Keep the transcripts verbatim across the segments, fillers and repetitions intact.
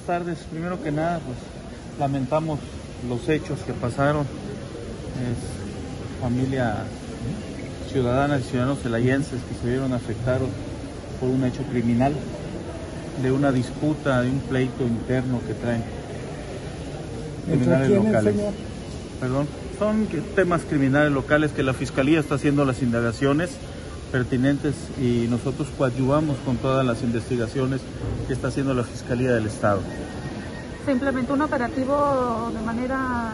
tardes. Primero que nada, pues lamentamos los hechos que pasaron. Es familia ciudadana y ciudadanos celayenses que se vieron afectados por un hecho criminal, de una disputa, de un pleito interno que traen criminales locales. Perdón, son temas criminales locales que la Fiscalía está haciendo las indagaciones pertinentes y nosotros coadyuvamos con todas las investigaciones que está haciendo la Fiscalía del Estado. ¿Se implementó un operativo de manera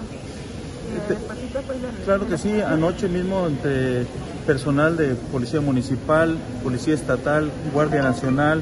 eh, pacífica? Claro que sí, anoche mismo entre personal de Policía Municipal, Policía Estatal, Guardia Nacional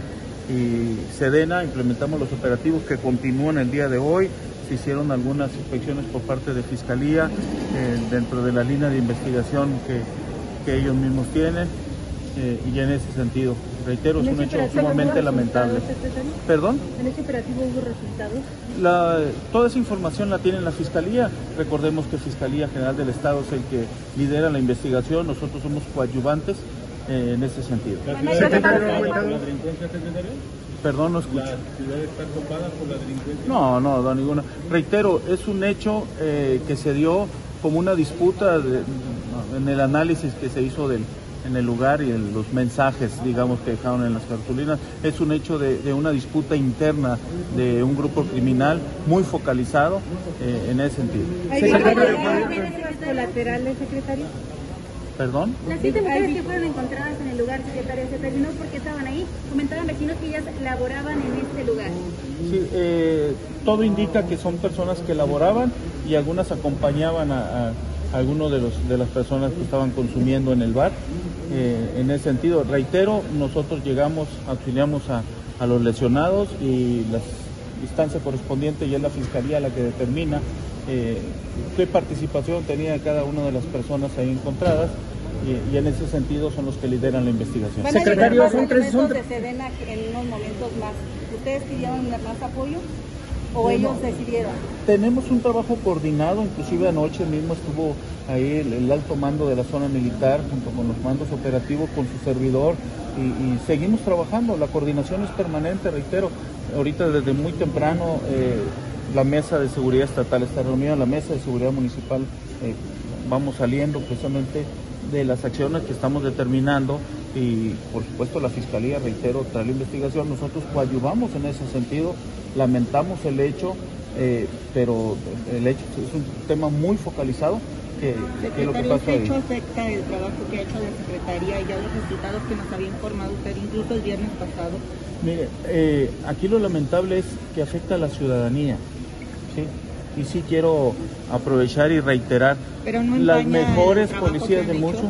y Sedena implementamos los operativos que continúan el día de hoy. Se hicieron algunas inspecciones por parte de Fiscalía eh, dentro de la línea de investigación que, que ellos mismos tienen. Eh, y en ese sentido, reitero, es un hecho sumamente lamentable. ¿Perdón? ¿En ese operativo hubo resultados? La, toda esa información la tiene la Fiscalía. Recordemos que Fiscalía General del Estado es el que lidera la investigación, nosotros somos coadyuvantes eh, en ese sentido. ¿La ciudad está copada por la delincuencia, secretario? Perdón, no escucho. ¿La ciudad está copada por la delincuencia? No, no, no, ninguna. Reitero, es un hecho eh, que se dio como una disputa de, en el análisis que se hizo del en el lugar y en los mensajes, digamos, que dejaron en las cartulinas. Es un hecho de, de una disputa interna de un grupo criminal muy focalizado eh, en ese sentido. ¿Hay víctimas colaterales, secretario? ¿Perdón? Las siete mujeres que fueron encontradas en el lugar, secretario, se terminó porque estaban ahí. Comentaban vecinos que ellas laboraban en este lugar. Sí, eh, todo indica que son personas que laboraban y algunas acompañaban a, a algunos de los de las personas que estaban consumiendo en el bar. Eh, en ese sentido, reitero, nosotros llegamos, auxiliamos a, a los lesionados y la instancia correspondiente ya es la Fiscalía la que determina eh, qué participación tenía cada una de las personas ahí encontradas y, y en ese sentido son los que lideran la investigación. ¿Van a Secretario, son tres son de Sedena en unos momentos más? ¿Ustedes pidieron más apoyo? ¿O ellos decidieron? Tenemos un trabajo coordinado, inclusive anoche mismo estuvo ahí el, el alto mando de la zona militar junto con los mandos operativos con su servidor y, y seguimos trabajando, la coordinación es permanente, reitero, ahorita desde muy temprano eh, la mesa de seguridad estatal está reunida, la mesa de seguridad municipal eh, vamos saliendo precisamente de las acciones que estamos determinando y por supuesto la Fiscalía, reitero, tras la investigación, nosotros coadyuvamos en ese sentido, lamentamos el hecho, eh, pero el hecho es un tema muy focalizado que, que es lo que pasa ahí. ¿Este hecho afecta el trabajo que ha hecho la Secretaría y ya los resultados que nos había informado usted incluso el viernes pasado? Mire, eh, aquí lo lamentable es que afecta a la ciudadanía, ¿sí? Y sí quiero aprovechar y reiterar, no las mejores policías del mundo,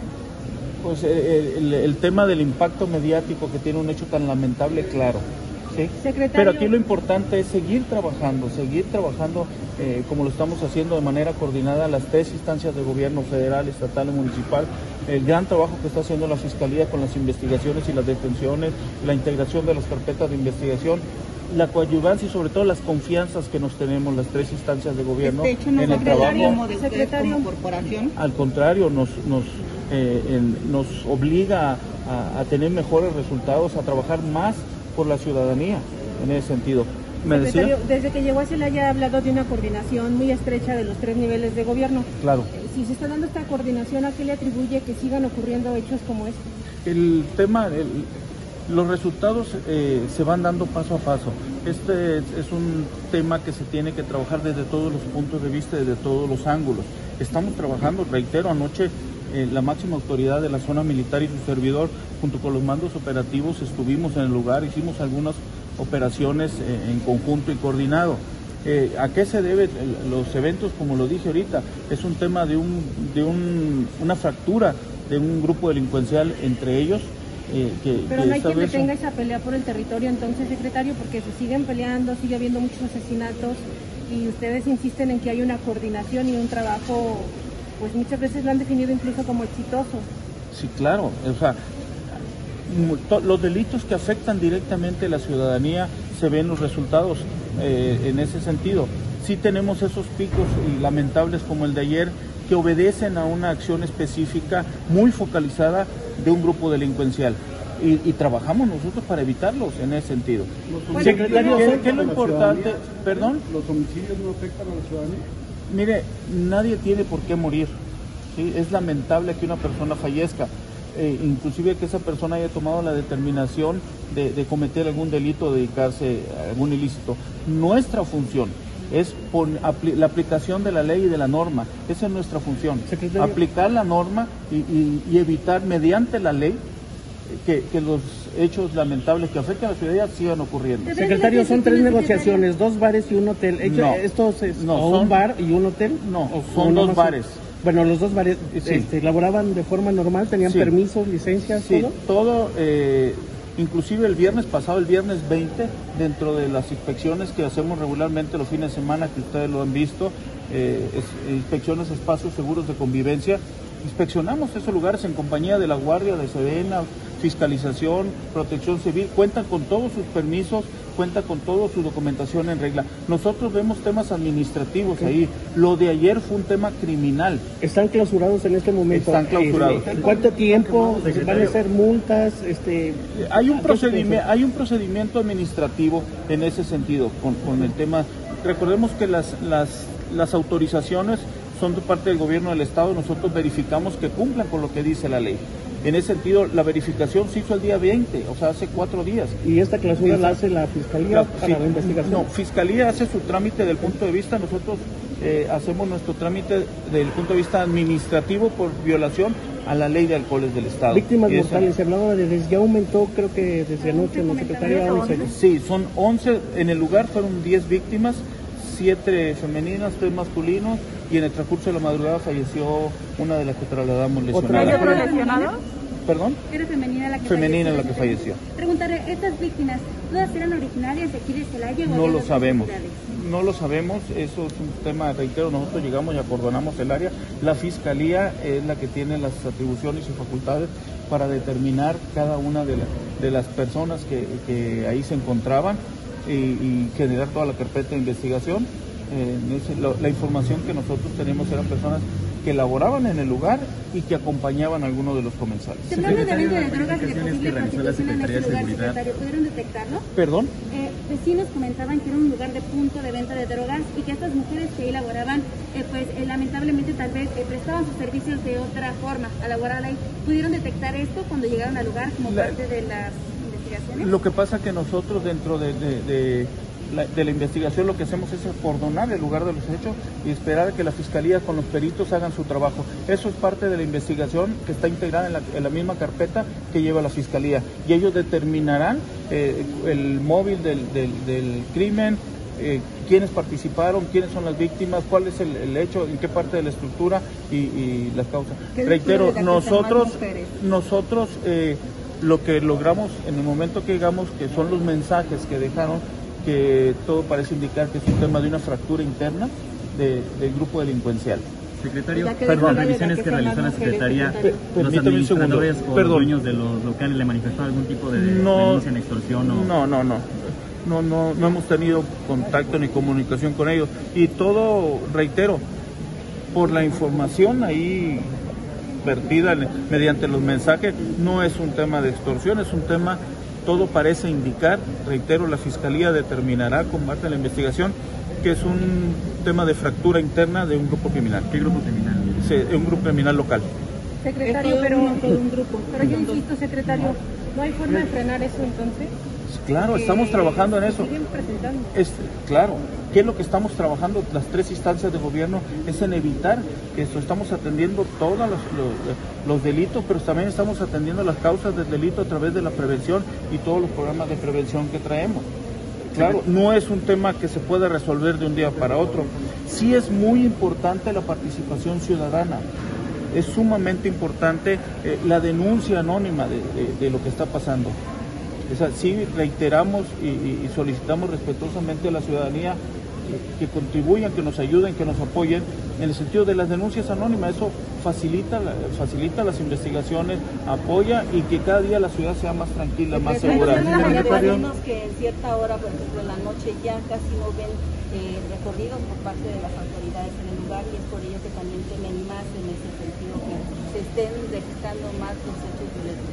pues eh, el, el tema del impacto mediático que tiene un hecho tan lamentable, claro, ¿sí? Pero aquí lo importante es seguir trabajando, seguir trabajando eh, como lo estamos haciendo de manera coordinada las tres instancias de gobierno federal, estatal y municipal, el gran trabajo que está haciendo la Fiscalía con las investigaciones y las detenciones, la integración de las carpetas de investigación, la coadyuvancia y sobre todo las confianzas que nos tenemos las tres instancias de gobierno este hecho no en el trabajo. Como de secretario como corporación. Al contrario, nos nos eh, el, nos obliga a, a tener mejores resultados, a trabajar más por la ciudadanía en ese sentido. ¿Me decía? Desde que llegó a Celaya ha hablado de una coordinación muy estrecha de los tres niveles de gobierno. Claro. Si se está dando esta coordinación, ¿a qué le atribuye que sigan ocurriendo hechos como este? El tema, el, los resultados eh, se van dando paso a paso. Este es, es un tema que se tiene que trabajar desde todos los puntos de vista, desde todos los ángulos. Estamos trabajando, reitero, anoche eh, la máxima autoridad de la zona militar y su servidor, junto con los mandos operativos, estuvimos en el lugar, hicimos algunas operaciones eh, en conjunto y coordinado. Eh, ¿A qué se deben los eventos? Como lo dije ahorita, es un tema de, un, de un, una fractura de un grupo delincuencial entre ellos. Eh, que, Pero que no hay quien vez... detenga esa pelea por el territorio entonces, secretario, porque se siguen peleando, sigue habiendo muchos asesinatos y ustedes insisten en que hay una coordinación y un trabajo, pues muchas veces lo han definido incluso como exitoso. Sí, claro, o sea, los delitos que afectan directamente a la ciudadanía se ven los resultados eh, en ese sentido. Sí tenemos esos picos y lamentables como el de ayer que obedecen a una acción específica muy focalizada de un grupo delincuencial. y, y trabajamos nosotros para evitarlos en ese sentido. Secretario, ¿qué, qué es lo importante? ¿Perdón? ¿Los homicidios no afectan a la ciudadanía? Mire, nadie tiene por qué morir, ¿sí? Es lamentable que una persona fallezca, eh, inclusive que esa persona haya tomado la determinación de, de cometer algún delito o dedicarse a algún ilícito. Nuestra función es pon, apli, la aplicación de la ley y de la norma. Esa es nuestra función. Secretario. Aplicar la norma y, y, y evitar mediante la ley que, que los hechos lamentables que afectan a la ciudadanía sigan ocurriendo. Secretario, son tres negociaciones, dos bares y un hotel. No, ¿Estos es no, o son, un bar y un hotel? No, son dos bares. Bueno, los dos bares sí. este, laboraban de forma normal, tenían sí. permisos, licencias, sí, todo. todo eh, inclusive el viernes pasado, el viernes veinte, dentro de las inspecciones que hacemos regularmente los fines de semana, que ustedes lo han visto, eh, es, inspecciones a espacios seguros de convivencia, inspeccionamos esos lugares en compañía de la Guardia, de Sedena, Fiscalización, Protección Civil, cuentan con todos sus permisos, cuenta con toda su documentación en regla. Nosotros vemos temas administrativos ahí. Lo de ayer fue un tema criminal. ¿Están clausurados en este momento? Están clausurados. ¿En cuánto tiempo van a hacer multas? Este, hay un procedimiento, hay un procedimiento administrativo en ese sentido con, con el tema. Recordemos que las, las, las autorizaciones son de parte del gobierno del estado. Nosotros verificamos que cumplan con lo que dice la ley. En ese sentido, la verificación se hizo el día veinte, o sea, hace cuatro días. ¿Y esta clausura la hace la Fiscalía la, para la investigación? No, Fiscalía hace su trámite del punto de vista, nosotros eh, hacemos nuestro trámite del punto de vista administrativo por violación a la ley de alcoholes del estado. Víctimas mortales, se hablaba de desde ya aumentó, creo que desde anoche, ¿no, secretaria? once. Sí, son once, en el lugar fueron diez víctimas, siete femeninas, tres masculinos, y en el transcurso de la madrugada falleció una de las que trasladamos lesionada. ¿Otro lesionado? ¿Perdón? Era femenina la que femenina falleció. la que falleció. Preguntaré, ¿estas víctimas todas eran originarias de aquí de Celaya o no lo sabemos, no lo sabemos, eso es un tema, reitero, nosotros llegamos y acordonamos el área, la Fiscalía es la que tiene las atribuciones y facultades para determinar cada una de, la, de las personas que, que ahí se encontraban y, y generar toda la carpeta de investigación. Eh, ese, lo, la información que nosotros tenemos eran personas que laboraban en el lugar y que acompañaban a algunos de los comensales. Se habla de venta de drogas y de posible prostitución en este lugar, secretario. ¿Pudieron detectarlo? ¿Perdón? Eh, vecinos comentaban que era un lugar de punto de venta de drogas y que estas mujeres que ahí laboraban, eh, pues eh, lamentablemente tal vez eh, prestaban sus servicios de otra forma a laborar ahí. ¿Pudieron detectar esto cuando llegaron al lugar como la, parte de las investigaciones? Lo que pasa que nosotros dentro de... de, de La, de la investigación lo que hacemos es acordonar el lugar de los hechos y esperar a que la Fiscalía con los peritos hagan su trabajo. Eso es parte de la investigación que está integrada en la, en la misma carpeta que lleva la Fiscalía. Y ellos determinarán eh, el móvil del, del, del crimen, eh, quiénes participaron, quiénes son las víctimas, cuál es el, el hecho, en qué parte de la estructura y, y las causas. Reitero, nosotros, nosotros eh, lo que logramos en el momento que llegamos, que son los mensajes que dejaron, que todo parece indicar que es un tema de una fractura interna de, del grupo delincuencial. Secretario, perdón, las revisiones que realizó la Secretaría, los administradores o los dueños de los locales le manifestaron algún tipo de no, denuncia en extorsión o... No, no, no. No, no, no hemos tenido contacto ni comunicación con ellos. Y todo, reitero, por la información ahí vertida mediante los mensajes, no es un tema de extorsión, es un tema... Todo parece indicar, reitero, la Fiscalía determinará con base en la investigación que es un tema de fractura interna de un grupo criminal. ¿Qué grupo criminal? Sí, un grupo criminal local. Secretario, pero un grupo. Pero yo insisto, secretario, ¿no hay forma de frenar eso entonces? Claro, estamos trabajando en eso. Siguen presentando. Es, claro, ¿qué es lo que estamos trabajando? Las tres instancias de gobierno es en evitar que eso. Estamos atendiendo todos los, los, los delitos, pero también estamos atendiendo las causas del delito a través de la prevención y todos los programas de prevención que traemos. Claro, no es un tema que se pueda resolver de un día para otro. Sí es muy importante la participación ciudadana. Es sumamente importante eh, la denuncia anónima de, de, de lo que está pasando. O sea, sí reiteramos y, y solicitamos respetuosamente a la ciudadanía que, que contribuyan, que nos ayuden, que nos apoyen en el sentido de las denuncias anónimas. Eso facilita, facilita las investigaciones, apoya y que cada día la ciudad sea más tranquila, más segura. Recuerden que en cierta hora, por ejemplo, en la noche ya casi no ven eh, recorridos por parte de las autoridades en el lugar y es por ello que también temen más en ese sentido que se estén registrando más los hechos violentos.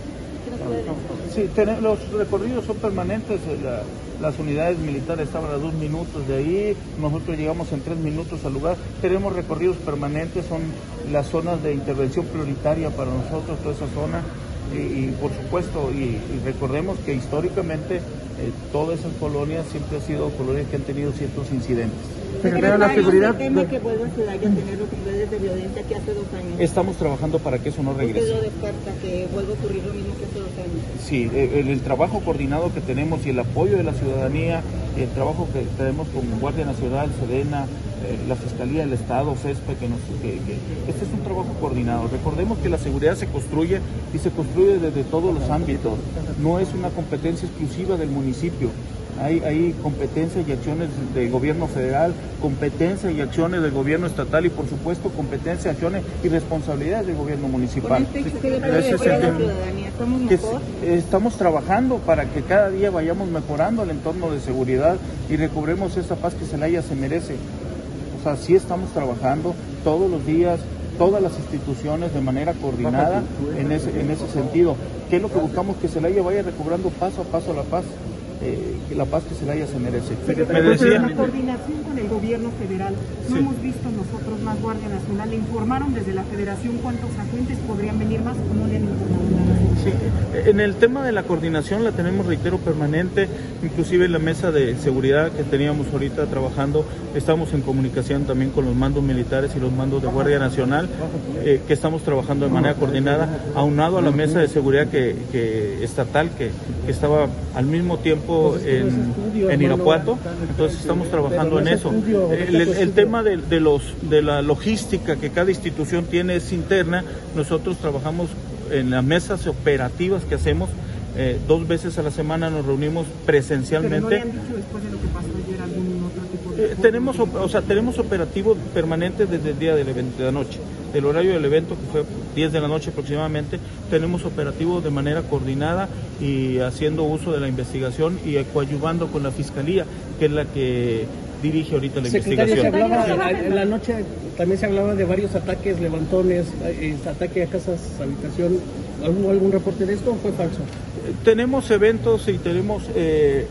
Sí, tenemos, los recorridos son permanentes, la, las unidades militares estaban a dos minutos de ahí, nosotros llegamos en tres minutos al lugar, tenemos recorridos permanentes, son las zonas de intervención prioritaria para nosotros, toda esa zona, y, y por supuesto, y, y recordemos que históricamente eh, todas esas colonias siempre han sido colonias que han tenido ciertos incidentes. Secretario, la seguridad teme que vuelva Celaya a tener los niveles de violencia que hace dos años. Estamos trabajando para que eso no regrese. ¿Usted lo descarta, que vuelva a ocurrir lo mismo que hace dos años? Sí, el, el trabajo coordinado que tenemos y el apoyo de la ciudadanía, el trabajo que tenemos con Guardia Nacional, Sedena, eh, la Fiscalía del Estado, FESPE, que nos, que, que este es un trabajo coordinado. Recordemos que la seguridad se construye y se construye desde todos los ámbitos. No es una competencia exclusiva del municipio. Hay, hay competencias y acciones del gobierno federal, competencias y acciones del gobierno estatal y por supuesto competencias, acciones y responsabilidades del gobierno municipal. ¿Con este, ¿qué le puede decir a la ciudadanía? ¿Estamos mejor? Estamos trabajando para que cada día vayamos mejorando el entorno de seguridad y recobremos esa paz que Celaya se merece. O sea, sí estamos trabajando todos los días, todas las instituciones de manera coordinada en ese, en ese sentido. ¿Qué es lo que buscamos? Que Celaya vaya recobrando paso a paso la paz. Eh, la paz que Celaya se merece. Me decía, la coordinación con el gobierno federal, no sí. hemos visto nosotros más Guardia Nacional, ¿le informaron desde la federación cuántos agentes podrían venir más o no le han informado nada? Sí, en el tema de la coordinación la tenemos, reitero, permanente, inclusive en la mesa de seguridad que teníamos ahorita trabajando, estamos en comunicación también con los mandos militares y los mandos de Guardia Nacional, eh, que estamos trabajando de manera coordinada, aunado a la mesa de seguridad que, que estatal, que, que estaba al mismo tiempo En, en Irapuato, entonces estamos trabajando en eso. El, el, el tema de, de, los, de la logística que cada institución tiene es interna, nosotros trabajamos en las mesas operativas que hacemos, eh, dos veces a la semana nos reunimos presencialmente. ¿Pero no le han dicho después de lo que pasó ayer algún otro tipo de...? Eh, tenemos, o sea, tenemos operativo permanente desde el día del evento, de la noche. Del horario del evento, que fue diez de la noche aproximadamente, tenemos operativo de manera coordinada y haciendo uso de la investigación y coadyuvando con la Fiscalía, que es la que dirige ahorita la Secretario, investigación. Se hablaba, en la noche también se hablaba de varios ataques, levantones, eh, ataque a casas, habitación. ¿Algún, algún reporte de esto o fue falso? Eh, tenemos eventos y tenemos eh,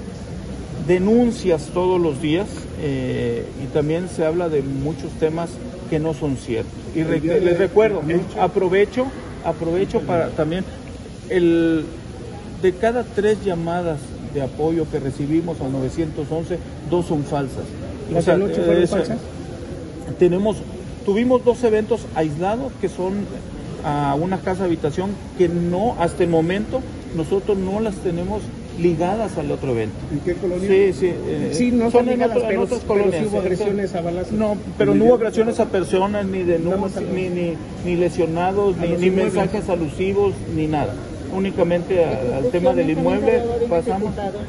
denuncias todos los días eh, y también se habla de muchos temas que no son ciertos. Y re, les recuerdo, aprovecho, aprovecho para también, el, de cada tres llamadas de apoyo que recibimos al nueve once, dos son falsas. ¿Las o sea, de noche fueron esa, falsas? Tenemos, tuvimos dos eventos aislados que son a una casa habitación que no, hasta el momento, nosotros no las tenemos ligadas al otro evento. ¿En qué colonia? Sí, sí. Eh, sí, no son ligadas, en, otro, pero, en otras pero colonias. Sí hubo agresiones a balazos. No, pero no hubo agresiones a personas, ni denuncias, ni, ni, ni lesionados, ni, ni mensajes alusivos, ni nada. Únicamente a, al tema del inmueble pasamos.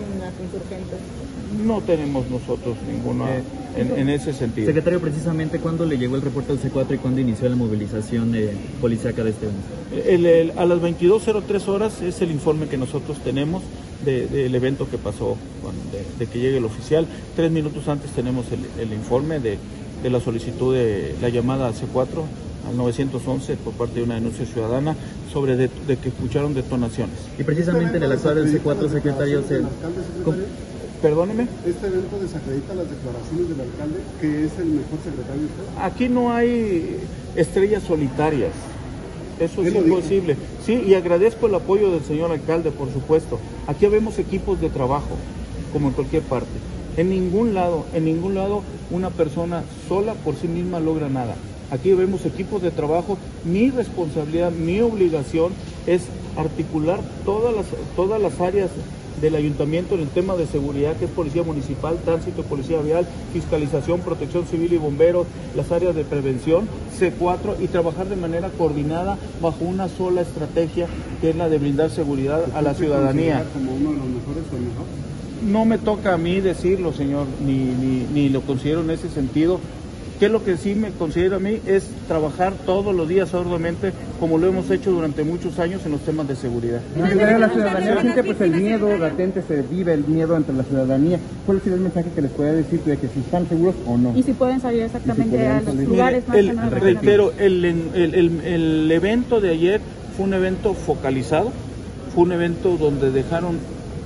No tenemos nosotros ninguno en, en ese sentido. Secretario, precisamente, ¿cuándo le llegó el reporte al C cuatro y cuándo inició la movilización eh, policíaca de este evento? El, el, a las veintidós cero tres horas es el informe que nosotros tenemos del de, de evento que pasó, bueno, de, de que llegue el oficial. Tres minutos antes tenemos el, el informe de, de la solicitud de la llamada al C cuatro, al nueve once, por parte de una denuncia ciudadana sobre de, de que escucharon detonaciones. Y precisamente en el actual del C cuatro, secretario, se... Perdóneme. ¿Este evento desacredita las declaraciones del alcalde, que es el mejor secretario de usted? Aquí no hay estrellas solitarias. Eso es imposible. Sí, y agradezco el apoyo del señor alcalde, por supuesto. Aquí vemos equipos de trabajo, como en cualquier parte. En ningún lado, en ningún lado, una persona sola por sí misma logra nada. Aquí vemos equipos de trabajo. Mi responsabilidad, mi obligación es articular todas las, todas las áreas del ayuntamiento en el tema de seguridad, que es policía municipal, tránsito, policía vial, fiscalización, protección civil y bomberos, las áreas de prevención, C cuatro, y trabajar de manera coordinada bajo una sola estrategia, que es la de brindar seguridad a la ciudadanía. ¿Como uno de los mejores o el mejor? No me toca a mí decirlo, señor, ni, ni, ni lo considero en ese sentido. ¿Qué es lo que sí me considero a mí? Es trabajar todos los días arduamente, como lo hemos hecho durante muchos años en los temas de seguridad. La ciudadanía siente pues el miedo latente, se vive el miedo entre la ciudadanía. ¿Cuál es el mensaje que les puede decir de que si están seguros o no? Y si pueden salir exactamente si a los salir. lugares más el, que no Reitero, el, el, el, el evento de ayer fue un evento focalizado, fue un evento donde dejaron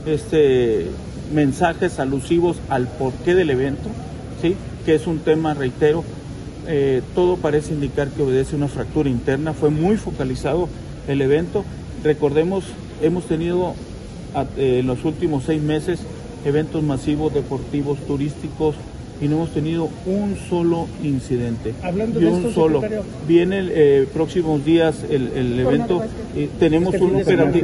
este, mensajes alusivos al porqué del evento, ¿sí? Que es un tema, reitero, eh, todo parece indicar que obedece a una fractura interna. Fue muy focalizado el evento. Recordemos, hemos tenido eh, en los últimos seis meses eventos masivos, deportivos, turísticos, y no hemos tenido un solo incidente. Hablando y de un esto, solo. secretario. Viene el eh, próximos días el, el evento. Eh, tenemos este un operativo.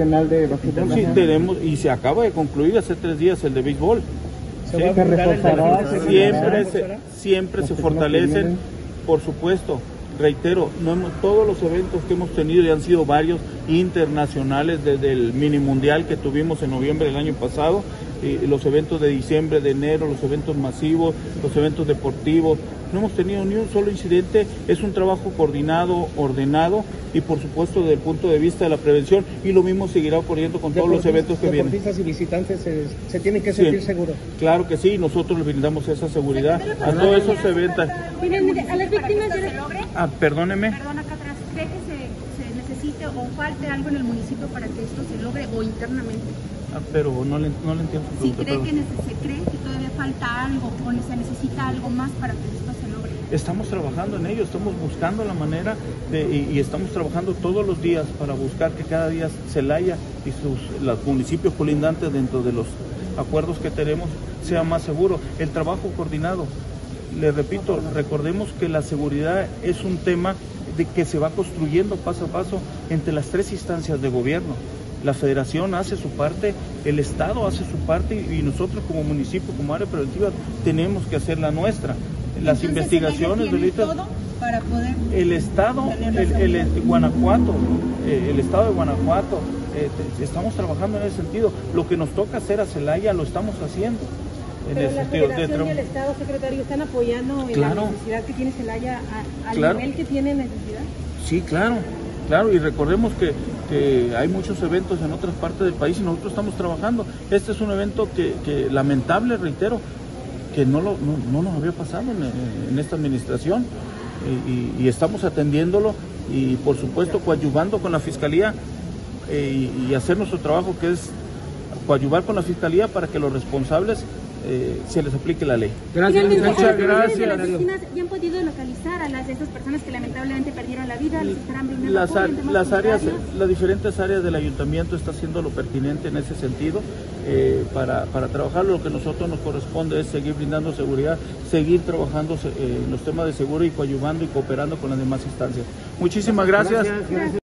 De sí, tenemos, y se acaba de concluir hace tres días el de béisbol. ¿Se ¿sí? va a reforzará, siempre se, siempre se fortalecen, por supuesto. Reitero, no hemos, todos los eventos que hemos tenido, y han sido varios internacionales, desde el mini mundial que tuvimos en noviembre del año pasado, y los eventos de diciembre, de enero, los eventos masivos, los eventos deportivos, no hemos tenido ni un solo incidente. Es un trabajo coordinado, ordenado, y por supuesto desde el punto de vista de la prevención, y lo mismo seguirá ocurriendo con todos los eventos que vienen. Deportistas y visitantes se, se tienen que sentir sí, seguros. Claro que sí, nosotros les brindamos esa seguridad a todos esos eventos. Miren, mire, a las víctimas de... Ah, perdóneme. Perdón, acá atrás. ¿Cree que se, se necesite o falte algo en el municipio para que esto se logre o internamente? Ah, pero no le, no le entiendo su Si pregunta. cree que se cree que todavía falta algo o se necesita algo más para que esto se logre. Estamos trabajando en ello, estamos buscando la manera de, y, y estamos trabajando todos los días para buscar que cada día Celaya y sus los municipios colindantes, dentro de los acuerdos que tenemos, sea más seguro. El trabajo coordinado, le repito, recordemos que la seguridad es un tema de que se va construyendo paso a paso entre las tres instancias de gobierno. La federación hace su parte, el estado hace su parte, y nosotros como municipio, como área preventiva, tenemos que hacer la nuestra. Las Entonces, investigaciones, delitos, todo para poder el estado, el, el, el Guanajuato, eh, el estado de Guanajuato, eh, te, estamos trabajando en ese sentido. Lo que nos toca hacer a Celaya lo estamos haciendo. En Pero el la sentido Federación de y el Estado, secretario, ¿están apoyando en claro. la necesidad que tiene Celaya a, al Claro. nivel que tiene necesidad? Sí, claro, claro, y recordemos que, que hay muchos eventos en otras partes del país y nosotros estamos trabajando. Este es un evento que, que lamentable, reitero, que no, lo, no, no nos había pasado en, en esta administración, y, y, y estamos atendiéndolo, y por supuesto coadyuvando con la Fiscalía, eh, y, y hacer nuestro trabajo, que es coadyuvar con la Fiscalía para que los responsables Eh, se les aplique la ley. Gracias. Muchas gracias. ¿Las oficinas ya han podido localizar a las de esas personas que lamentablemente perdieron la vida? ¿Les estarán brindando Las, apoyo en temas las áreas, sanitarios? las diferentes áreas del ayuntamiento está haciendo lo pertinente en ese sentido, eh, para, para trabajar. Lo que a nosotros nos corresponde es seguir brindando seguridad, seguir trabajando eh, en los temas de seguro, y coadyuvando y cooperando con las demás instancias. Muchísimas gracias. Gracias, gracias.